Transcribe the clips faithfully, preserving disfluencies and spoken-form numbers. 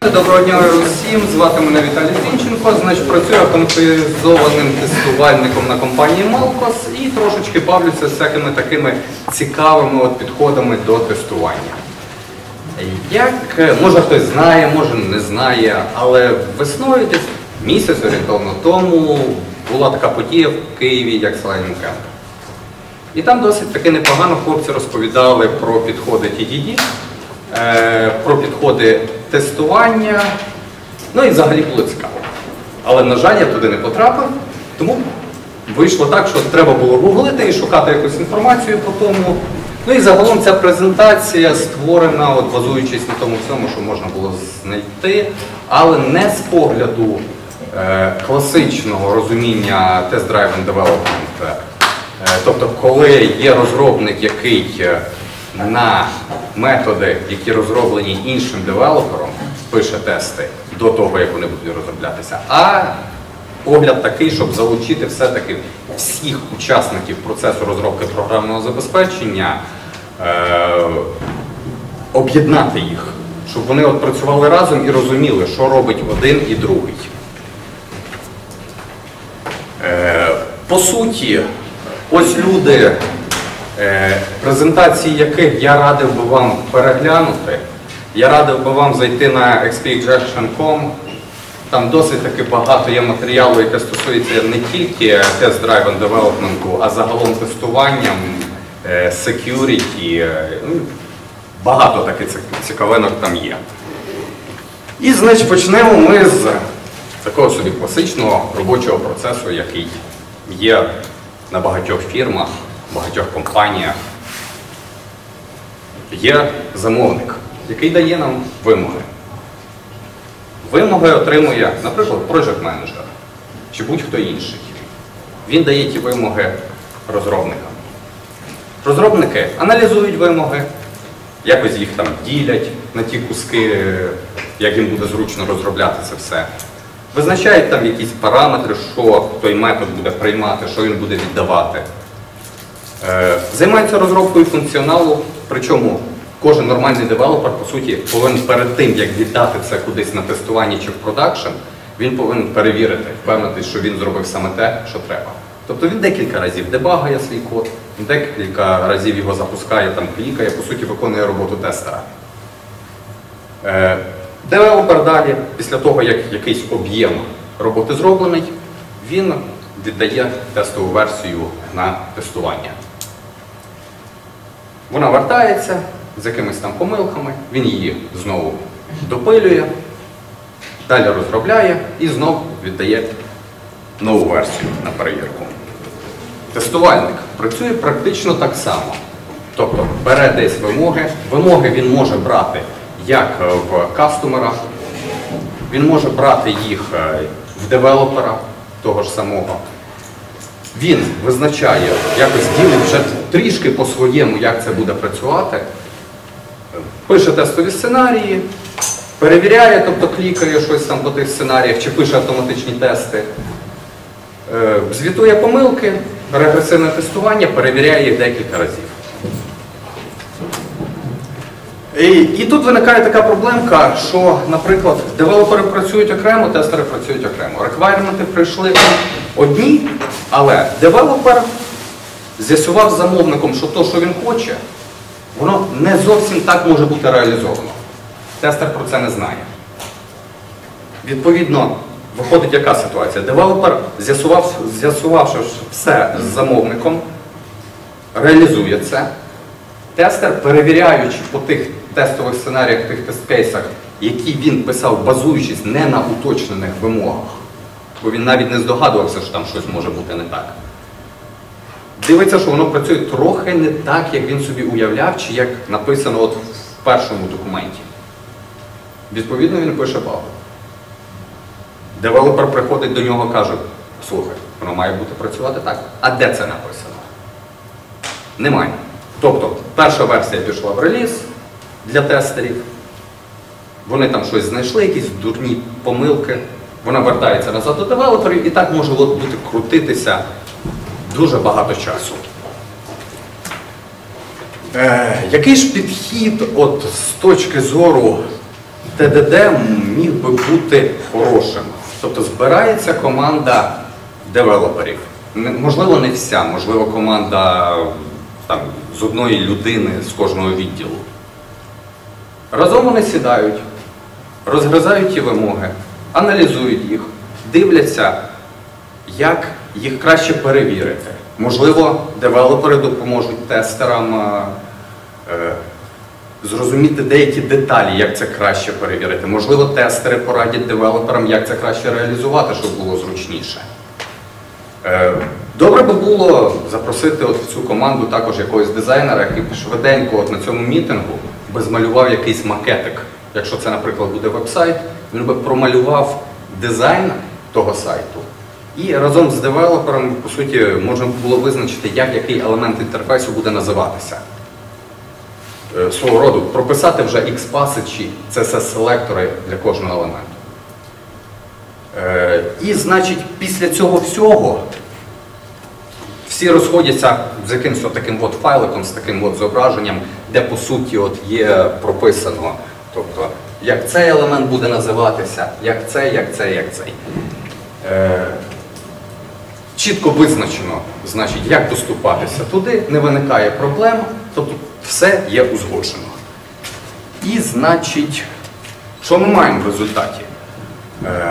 Доброго дня усім, звати мене Віталій Зінченко, значить працюю автоматизованим тестувальником на компанії Малкос і трошечки бавлюся всякими такими цікавими от підходами до тестування. Як, може хтось знає, може не знає, але весною десь місяць орієнтовно тому була така подія в Києві, як Selenium Camp. І там досить таки непогано хлопці розповідали про підходи ті ді ді, про підходи тестування, ну і взагалі було цікаво. Але, на жаль, я туди не потрапив, тому вийшло так, що треба було гуглити і шукати якусь інформацію по тому. Ну і загалом ця презентація створена, от, базуючись на тому всьому, що можна було знайти, але не з погляду е, класичного розуміння Test-Driven Development. Е, тобто, коли є розробник, який на методи, які розроблені іншим девелопером, пише тести до того, як вони будуть розроблятися, а погляд такий, щоб залучити все-таки всіх учасників процесу розробки програмного забезпечення, е об'єднати їх, щоб вони от працювали разом і розуміли, що робить один і другий. Е по суті, ось люди, презентації яких я радив би вам переглянути. Я радив би вам зайти на ікс пі інжекшн крапка ком. Там досить таки багато є матеріалу, яке стосується не тільки тест-драйвен девелопменту, а загалом тестуванням, security. Багато таких цікавинок там є. І, значить, почнемо ми з такого собі класичного робочого процесу, який є на багатьох фірмах, в багатьох компаніях. Є замовник, який дає нам вимоги. Вимоги отримує, наприклад, project менеджер чи будь-хто інший. Він дає ті вимоги розробникам. Розробники аналізують вимоги, якось їх там ділять на ті куски, як їм буде зручно розробляти це все. Визначають там якісь параметри, що той метод буде приймати, що він буде віддавати. Займаються розробкою функціоналу, причому кожен нормальний девелопер, по суті, повинен перед тим, як віддати це кудись на тестування чи в продакшн, він повинен перевірити, впевнитись, що він зробив саме те, що треба. Тобто він декілька разів дебагає свій код, декілька разів його запускає, там клікає, по суті, виконує роботу тестера. Девелопер далі, після того, як якийсь об'єм роботи зроблений, він віддає тестову версію на тестування. Вона вертається з якимись там помилками, він її знову допилює, далі розробляє і знову віддає нову версію на перевірку. Тестувальник працює практично так само. Тобто бере десь вимоги, вимоги він може брати як в кастомера, він може брати їх в девелопера того ж самого. Він визначає, якось ділить вже трішки по-своєму, як це буде працювати, пише тестові сценарії, перевіряє, тобто клікає щось там по тих сценаріях, чи пише автоматичні тести, звітує помилки, регресивне тестування, перевіряє їх декілька разів. І, і тут виникає така проблемка, що, наприклад, девелопери працюють окремо, тестери працюють окремо. Реквайрменти прийшли одні, але девелопер з'ясував з замовником, що те, що він хоче, воно не зовсім так може бути реалізовано. Тестер про це не знає. Відповідно, виходить яка ситуація? Девелопер, з'ясував, з'ясувавши все з замовником, реалізує це. Тестер, перевіряючи по тих тестових сценаріях, тих тест-кейсах, які він писав, базуючись не на уточнених вимогах, бо він навіть не здогадувався, що там щось може бути не так. Дивиться, що воно працює трохи не так, як він собі уявляв, чи як написано от в першому документі. Відповідно, він пише багу. Девелопер приходить до нього і каже, слухай, воно має бути працювати так. А де це написано? Немає. Тобто, перша версія пішла в реліз для тестерів, вони там щось знайшли, якісь дурні помилки, вона вертається назад до девелоперів і так може бути крутитися дуже багато часу. Е, який ж підхід от, з точки зору Т Д Д міг би бути хорошим. Тобто збирається команда девелоперів. Можливо, не вся, можливо, команда там, з одної людини з кожного відділу. Разом вони сідають, розгризають ті вимоги, аналізують їх, дивляться, як їх краще перевірити. Можливо, девелопери допоможуть тестерам е, зрозуміти деякі деталі, як це краще перевірити. Можливо, тестери порадять девелоперам, як це краще реалізувати, щоб було зручніше. Е, добре би було запросити от в цю команду також якогось дизайнера, який швиденько от на цьому мітингу би змалював якийсь макетик. Якщо це, наприклад, буде веб-сайт, він би промалював дизайн того сайту. І разом з девелопером, по суті, можна було визначити, як який елемент інтерфейсу буде називатися. Е, свого роду прописати вже ікс-паси чи сі ес ес-селектори для кожного елементу. Е, і, значить, після цього всього всі розходяться з якимось таким от файликом, з таким от зображенням, де, по суті, от є прописано, тобто, як цей елемент буде називатися, як цей, як цей, як цей. Е, чітко визначено, значить, як доступатися туди, не виникає проблем, тобто все є узгоджено. І, значить, що ми маємо в результаті? Е,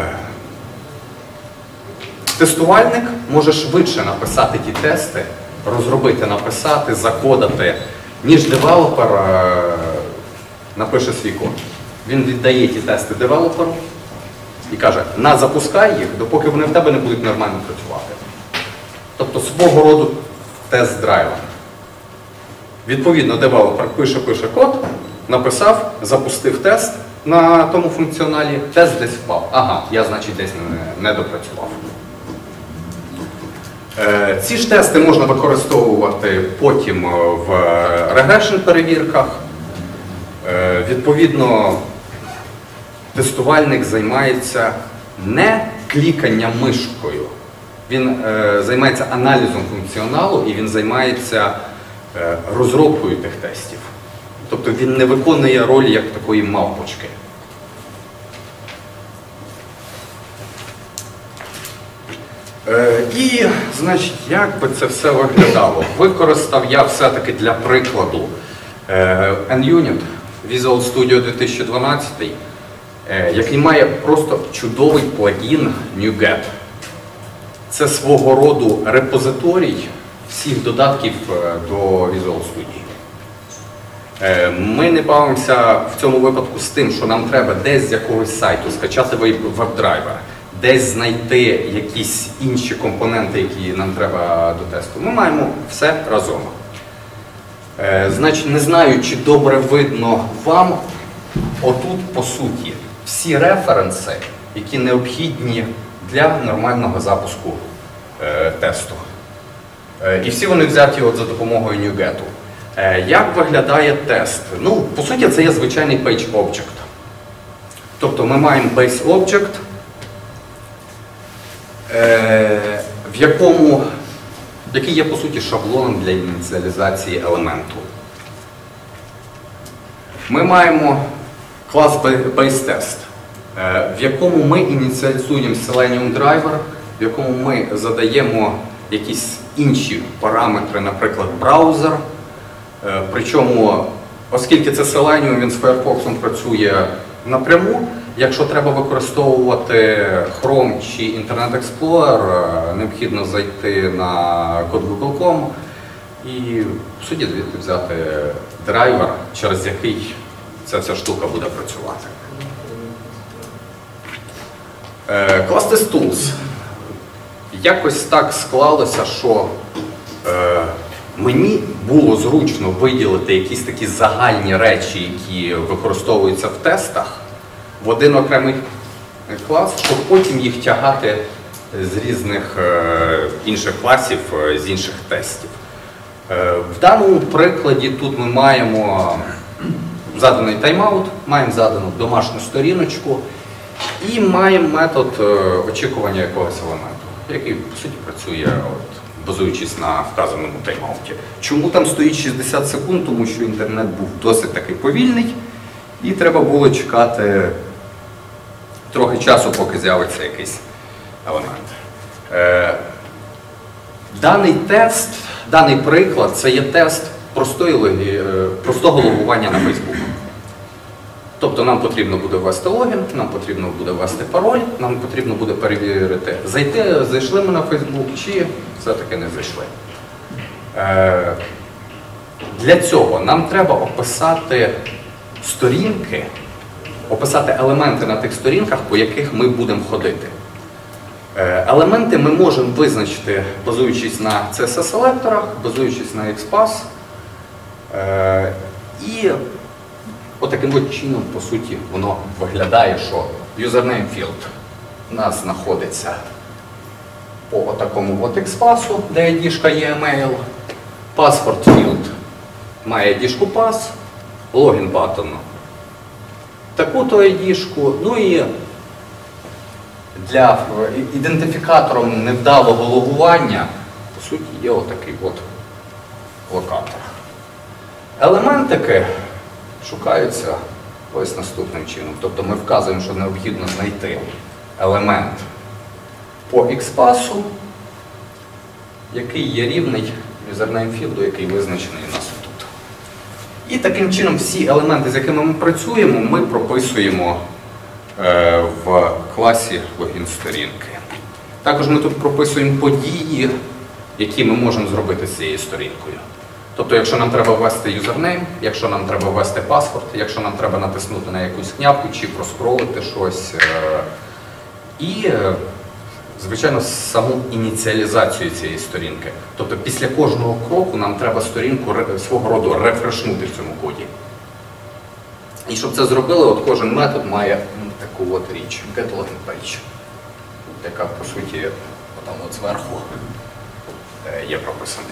Тестувальник може швидше написати ті тести, розробити, написати, закодати, ніж девелопер е, напише свій код. Він віддає ті тести девелоперу і каже, на, запускай їх, допоки вони в тебе не будуть нормально працювати. Тобто свого роду тест-драйвер. Відповідно, девелопер пише-пише код, написав, запустив тест на тому функціоналі, тест десь впав. Ага, я, значить, десь не, не допрацював. Е, ці ж тести можна використовувати потім в регрешн-перевірках. Е, відповідно, тестувальник займається не кліканням мишкою. Він е, займається аналізом функціоналу і він займається е, розробкою тих тестів. Тобто він не виконує роль як такої мавпочки. Е, і, значить, як би це все виглядало? Використав я все-таки для прикладу е, N-Unit Visual Studio дві тисячі дванадцять, е, який має просто чудовий плагін NuGet. Це свого роду репозиторій всіх додатків до Visual Studio. Ми не бавимося в цьому випадку з тим, що нам треба десь з якогось сайту скачати веб-драйвер, десь знайти якісь інші компоненти, які нам треба до тесту. Ми маємо все разом. Значить, не знаю, чи добре видно вам, отут, по суті, всі референси, які необхідні для нормального запуску е, тесту. Е, і всі вони взяті от за допомогою NuGet. Е, як виглядає тест? Ну, по суті, це є звичайний page object. Тобто ми маємо base object, е, в якому, який є, по суті, шаблоном для ініціалізації елементу. Ми маємо клас baseTest, в якому ми ініціалізуємо Selenium Driver, в якому ми задаємо якісь інші параметри, наприклад, браузер. Причому, оскільки це Selenium, він з Firefox працює напряму. Якщо треба використовувати Chrome чи Internet Explorer, необхідно зайти на код гугл крапка ком і, в суті, звідти взяти драйвер, через який ця вся штука буде працювати. Class Test Tools. Якось так склалося, що е, мені було зручно виділити якісь такі загальні речі, які використовуються в тестах, в один окремий клас, щоб потім їх тягати з різних е, інших класів, е, з інших тестів. Е, в даному прикладі тут ми маємо заданий тайм-аут, маємо задану домашню сторіночку і маємо метод е, очікування якогось елементу, який, по суті, працює, от, базуючись на вказаному тайм-ауті. Чому там стоїть шістдесят секунд? Тому що інтернет був досить таки повільний, І треба було чекати трохи часу, поки з'явиться якийсь елемент. Е, даний тест, даний приклад – це є тест простої, логі, простого логування на Facebook. Тобто нам потрібно буде ввести логін, нам потрібно буде ввести пароль, нам потрібно буде перевірити, зайти, зайшли ми на Facebook чи все-таки не зайшли. Е, для цього нам треба описати сторінки, описати елементи на тих сторінках, по яких ми будемо ходити. Е, елементи ми можемо визначити, базуючись на сі ес ес-селекторах, базуючись на ікс пас. Е, і отаким от чином, по суті, воно виглядає, що username field у нас знаходиться по такому от ікс пасу, де ай ді-шка є email, password field має ай ді-шку pass, login button таку-то ай ді-шку, ну і для ідентифікатором невдалого логування, по суті, є отакий от локатор. Елементики шукаються ось наступним чином. Тобто ми вказуємо, що необхідно знайти елемент по ікс пасу, який є рівний username field, який визначений у нас тут. І таким чином всі елементи, з якими ми працюємо, ми прописуємо е, в класі логін сторінки. Також ми тут прописуємо події, які ми можемо зробити з цією сторінкою. Тобто, якщо нам треба ввести юзернейм, якщо нам треба ввести паспорт, якщо нам треба натиснути на якусь кнопку чи проскролити щось. І, звичайно, саму ініціалізацію цієї сторінки. Тобто, після кожного кроку нам треба сторінку свого роду рефрешнути в цьому коді. І щоб це зробили, от кожен метод має таку от річ, getLoginPage, яка, по суті, там от зверху є прописана.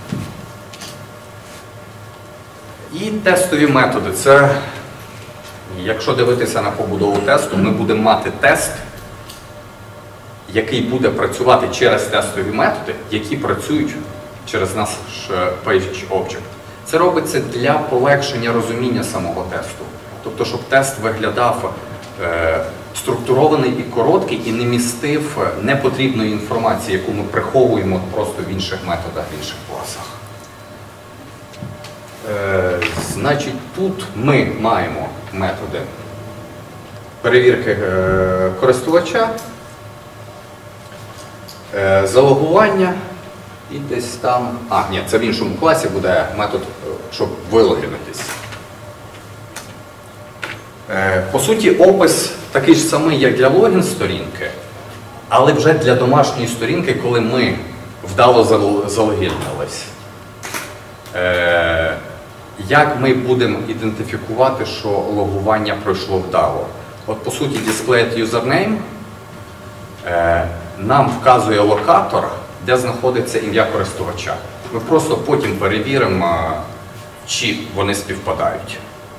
І тестові методи. Це, якщо дивитися на побудову тесту, ми будемо мати тест, який буде працювати через тестові методи, які працюють через наш PageObject. Це робиться для полегшення розуміння самого тесту. Тобто, щоб тест виглядав е, структурований і короткий, і не містив непотрібної інформації, яку ми приховуємо просто в інших методах, в інших класах. Е, значить, тут ми маємо методи перевірки е, користувача, е, залогування і десь там... А, ні, це в іншому класі буде метод, щоб вилогінитись. Е, по суті, опис такий ж самий, як для логін-сторінки, але вже для домашньої сторінки, коли ми вдало залогінились. Е, Як ми будемо ідентифікувати, що логування пройшло вдало? От, по суті, displayUsername е, нам вказує локатор, де знаходиться ім'я користувача. Ми просто потім перевіримо, чи вони співпадають.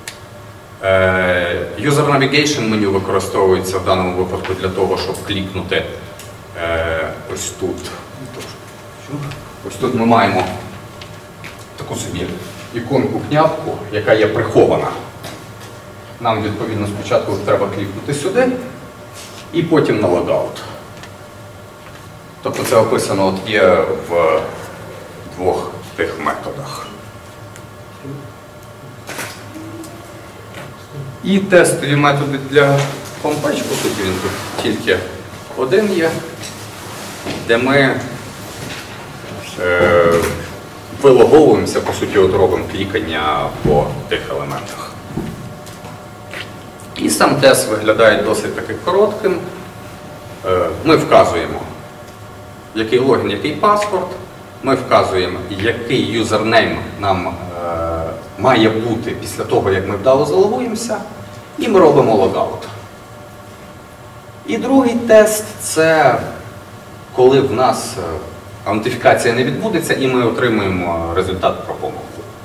Е, User Navigation меню використовується в даному випадку для того, щоб клікнути е, ось тут. Ось тут ми маємо таку собі іконку кнопку, яка є прихована. Нам, відповідно, спочатку треба клікнути сюди і потім на логаут. Тобто це описано от є в двох тих методах. І тестові методи для homepage, по суті, він тут тільки один є, де ми е, вилоговуємося, по суті, от робимо клікання по тих елементах. І сам тест виглядає досить таки коротким. Ми вказуємо, який логін, який паспорт. Ми вказуємо, який юзернейм нам е, має бути після того, як ми вдало залогуємося. І ми робимо логаут. І другий тест – це коли в нас аутентифікація не відбудеться, і ми отримуємо результат про помилку.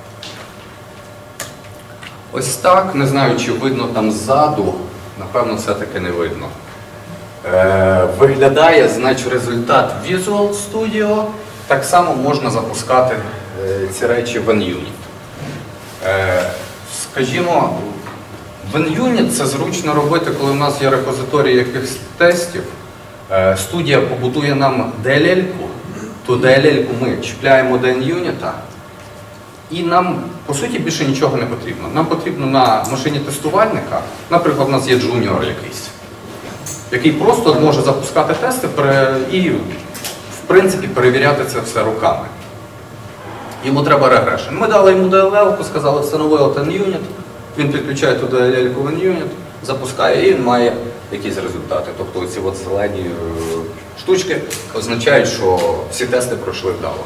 Ось так, не знаю, чи видно там ззаду, напевно, все-таки не видно. Е, виглядає, значить, результат Visual Studio. Так само можна запускати е, ці речі в Ununit. Е, скажімо, В NUnit це зручно робити, коли в нас є репозиторій якихось тестів. Студія побудує нам ді ел ел-ку, ту ді ел ел-ку ми чіпляємо до NUnit, і нам, по суті, більше нічого не потрібно. Нам потрібно на машині тестувальника, наприклад, у нас є джуніор якийсь, який просто може запускати тести і, в принципі, перевіряти це все руками. Йому треба регрешн. Ми дали йому ді ел ел-ку, сказали, встанови от NUnit, він підключає ту ді ел ел-ку в NUnit, запускає і він має якісь результати. Тобто ці от зелені штучки означають, що всі тести пройшли вдало.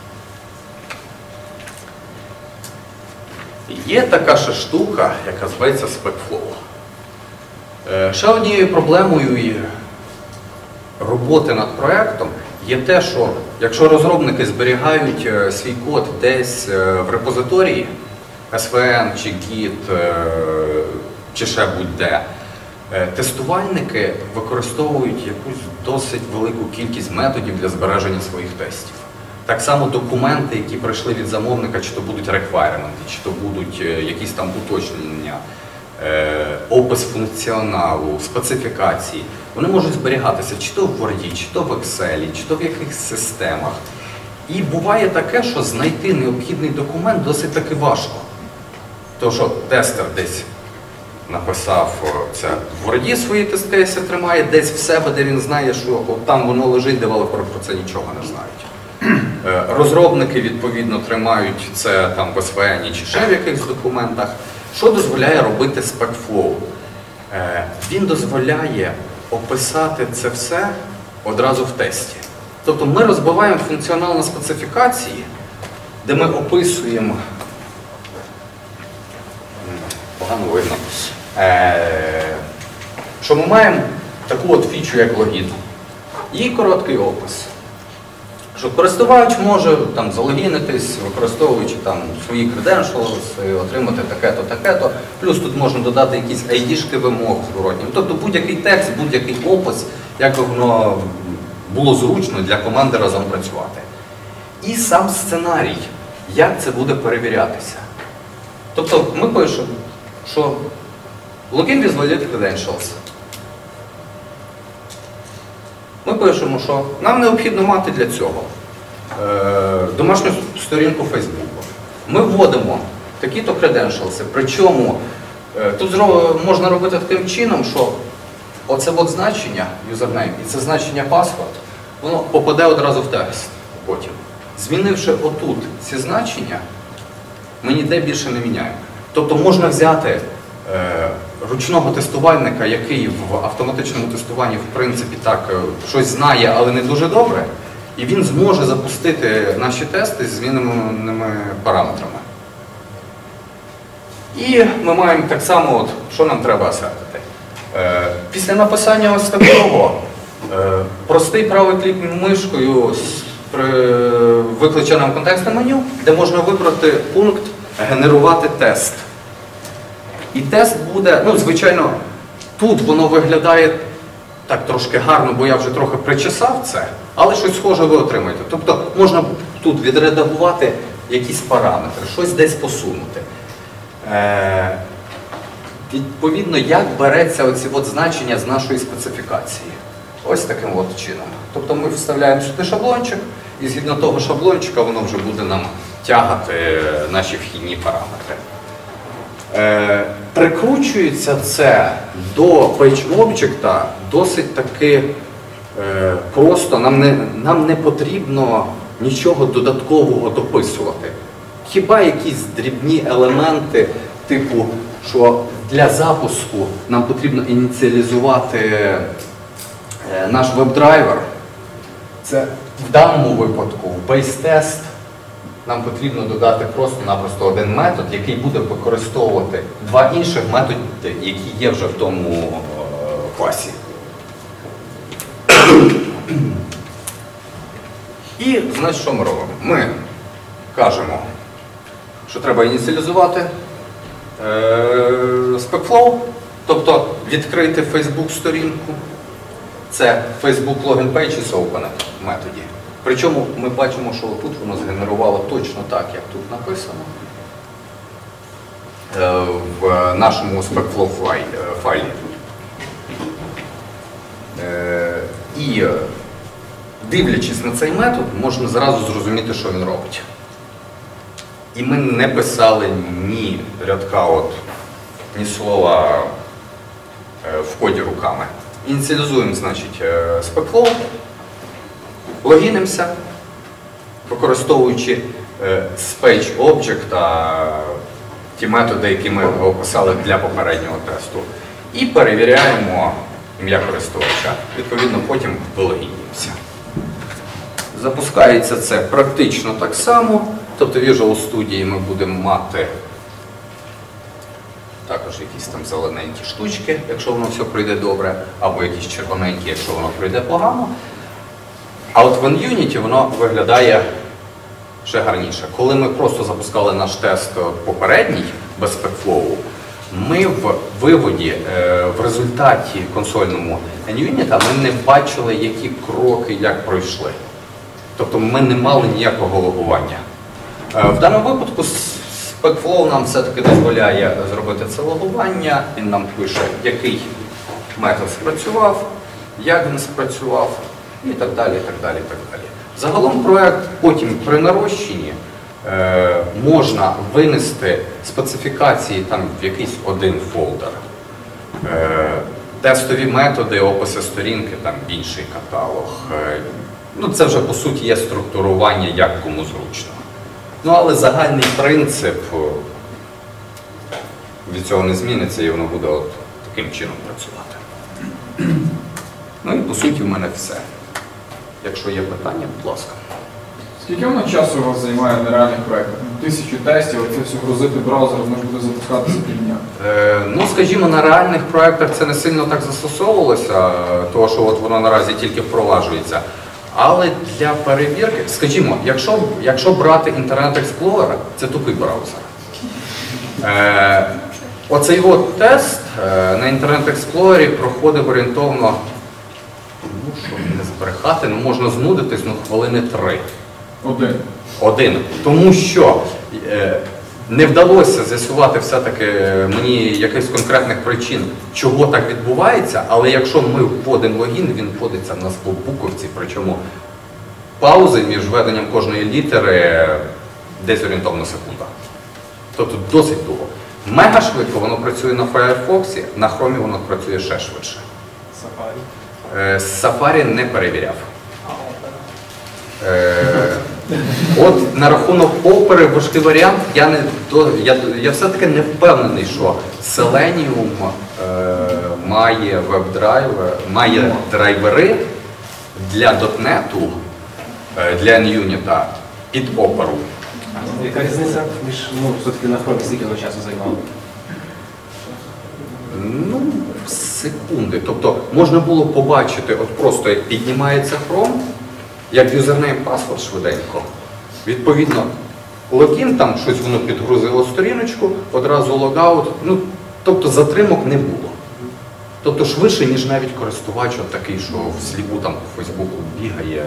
Є така ще штука, яка зветься SpecFlow. Ще однією проблемою роботи над проєктом є те, що якщо розробники зберігають свій код десь в репозиторії, ес ві ен чи Git, чи ще будь-де, тестувальники використовують якусь досить велику кількість методів для збереження своїх тестів. Так само документи, які прийшли від замовника, чи то будуть реквайрменти, чи то будуть якісь там уточнення, опис функціоналу, специфікації, вони можуть зберігатися чи то в Word, чи то в Excel, чи то в якихось системах. І буває таке, що знайти необхідний документ досить таки важко. Тому що тестер десь написав це в Word свої тест-кейси тримає, десь в себе, де він знає, що от там воно лежить, девелопери про це нічого не знають. Розробники, відповідно, тримають це там в ес ві ен чи ще в якихось документах. Що дозволяє робити SpecFlow? Він дозволяє описати це все одразу в тесті. Тобто ми розбиваємо функціонал на специфікації, де ми описуємо, погано видно, що ми маємо таку от фічу, як логін. І короткий опис. Що користувач може там залогінитись, використовуючи там свої credentials, отримати таке-то, таке-то. Плюс тут можна додати якісь ай ді-шки вимог зворотні. Тобто будь-який текст, будь-який опис, як воно було зручно для команди разом працювати. І сам сценарій, як це буде перевірятися. Тобто ми пишемо, що login with valid credentials. Ми пишемо, що нам необхідно мати для цього е, домашню сторінку Фейсбуку. Ми вводимо такі-то credentials, причому е, тут можна робити таким чином, що оце от значення, юзернейм, і це значення паспорт, воно попаде одразу в текст потім. Змінивши отут ці значення, ми ніде більше не міняємо. Тобто можна взяти е, ручного тестувальника, який в автоматичному тестуванні, в принципі, так, щось знає, але не дуже добре, і він зможе запустити наші тести з зміненими параметрами. І ми маємо так само, от, що нам треба асертити. Е, після написання ось такого, е, простий правий клік мишкою викличе нам контекстне меню, де можна вибрати пункт «Генерувати тест». І тест буде, ну, звичайно, тут воно виглядає так трошки гарно, бо я вже трохи причесав це, але щось схоже ви отримаєте. Тобто можна тут відредагувати якісь параметри, щось десь посунути. Е, відповідно, як береться оці от значення з нашої специфікації. Ось таким от чином. Тобто ми вставляємо сюди шаблончик, і згідно того шаблончика воно вже буде нам тягати наші вхідні параметри. Е, прикручується це до PageObject досить таки е, просто, нам не, нам не потрібно нічого додаткового дописувати. Хіба якісь дрібні елементи, типу, що для запуску нам потрібно ініціалізувати е, наш веб-драйвер. Це в даному випадку в base-test нам потрібно додати просто-напросто один метод, який буде використовувати два інших методи, які є вже в тому класі. І, значить, що ми робимо? Ми кажемо, що треба ініціалізувати е SpecFlow, тобто відкрити Facebook-сторінку. Це Facebook Login Pages Open в методі. Причому ми бачимо, що тут воно згенерувало точно так, як тут написано. в нашому SpecFlow файлі. І дивлячись на цей метод, можна зразу зрозуміти, що він робить. І ми не писали ні рядка, от, ні слова в коді руками. Ініціалізуємо, значить, SpecFlow, логінимося, використовуючи Spage Object та ті методи, які ми описали для попереднього тесту. І перевіряємо ім'я користувача. Відповідно, потім вилогінюємося. Запускається це практично так само. Тобто в Visual Studio ми будемо мати також якісь там зелененькі штучки, якщо воно все пройде добре, або якісь червоненькі, якщо воно пройде погано. А от в Unity воно виглядає ще гарніше. Коли ми просто запускали наш тест попередній, без SpecFlow, ми в виводі, в результаті консольному Unity ми не бачили, які кроки, як пройшли. Тобто ми не мали ніякого логування. В даному випадку SpecFlow нам все-таки дозволяє зробити це логування. Він нам пише, який метод спрацював, як він спрацював і так далі, і так далі, і так далі. Загалом проект потім при нарощенні е, можна винести специфікації там, в якийсь один фолдер. Е, тестові методи, описи сторінки, там інший каталог. Е, ну, це вже по суті є структурування, як кому зручно. Ну, але загальний принцип від цього не зміниться і воно буде от таким чином працювати. Ну і по суті в мене все. Якщо є питання, будь ласка. Скільки воно часу у вас займає на реальних проєктах? Тисячу тестів, оце все грузити браузер, воно ж буде запускатися півдня. Е, ну, скажімо, на реальних проєктах це не сильно так застосовувалося, тому що от воно наразі тільки впроваджується. Але для перевірки, скажімо, якщо, якщо брати Internet Explorer, це тупий браузер. Е, оцей от тест е, на Internet Explorer проходив орієнтовно, ну, щоб не збрехати, ну, можна знудитись, ну, хвилини три. Один. Один. Тому що е, не вдалося з'ясувати все-таки мені якихось конкретних причин, чого так відбувається, але якщо ми вводимо логін, він вводиться в нас по буковці, причому паузи між введенням кожної літери десь орієнтовно секунда. Тобто досить довго. Мега швидко воно працює на Firefox, на Chrome воно працює ще швидше. Safari? Safari не перевіряв. Е, от на рахунок Opera важкий варіант, я, не, я, я все-таки не впевнений, що Selenium е, має веб-драйвер, має драйвери для .NET, е, для Unity під Opera. Яка різниця між, ну, все-таки на Chrome, скільки воно часу займало? Ну, секунди. Тобто можна було побачити, от просто як піднімається Chrome, як юзернейм паспорт швиденько. Відповідно, логін, там щось воно підгрузило сторіночку, одразу логаут. Ну, тобто затримок не було. Тобто швидше, ніж навіть користувач от такий, що всліпу там по Фейсбуку бігає.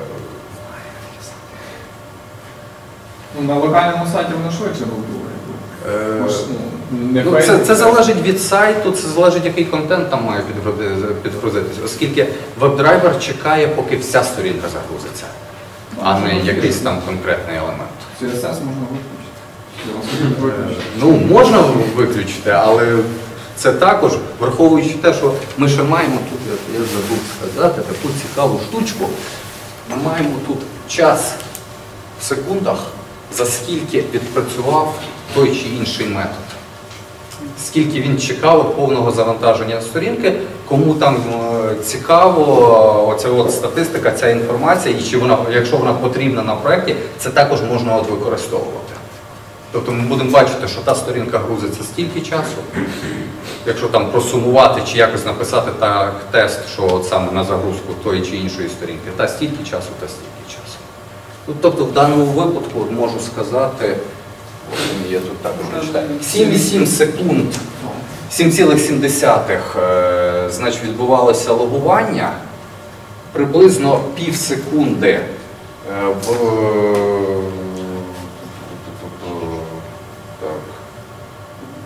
Ну, на локальному сайті воно швидше було. Е, Може, ну, не Ну, це, це залежить від сайту, це залежить, який контент там має підгрузитися, оскільки веб-драйвер чекає, поки вся сторінка загрузиться, а не якийсь там конкретний елемент. сі ес ес можна виключити. Ну, можна виключити, але це також, враховуючи те, що ми ще маємо тут, я забув сказати, таку цікаву штучку, ми маємо тут час в секундах, за скільки відпрацював той чи інший метод. Скільки він чекав повного завантаження сторінки, кому там цікаво, оця от статистика, ця інформація, і чи вона, якщо вона потрібна на проєкті, це також можна от використовувати. Тобто ми будемо бачити, що та сторінка грузиться стільки часу, якщо там просумувати чи якось написати так тест, що от саме на загрузку тої чи іншої сторінки, та стільки часу, та стільки часу. Ну, тобто в даному випадку можу сказати, я тут також не читаю, сім цілих сім секунд, сім цілих сім десятих, е, значить, відбувалося логування, приблизно пів секунди е, в, так,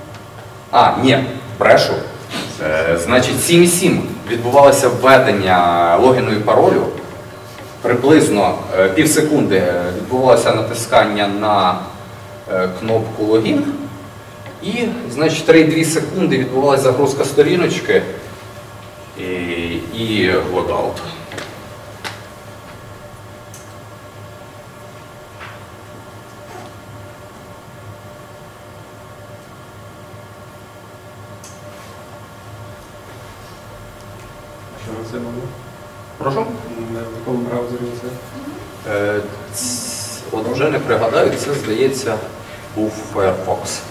А, ні, брешу. Е, Значить, сім сім відбувалося введення логіну і паролю. Приблизно е, пів секунди е, відбувалося натискання на е, кнопку логін. І, значить, три-дві секунди відбувалася загрузка сторіночки і, і логаут. Що це було? Прошу? На якому браузері це? Е, ц- От вже не пригадаю, це, здається, був Firefox.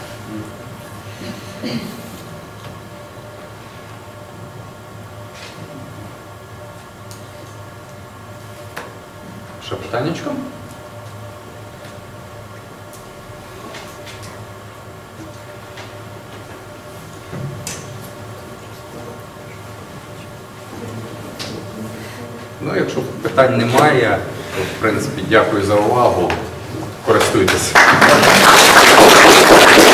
Ще питаннячко? Ну, якщо питань немає, то, в принципі, дякую за увагу. Користуйтесь.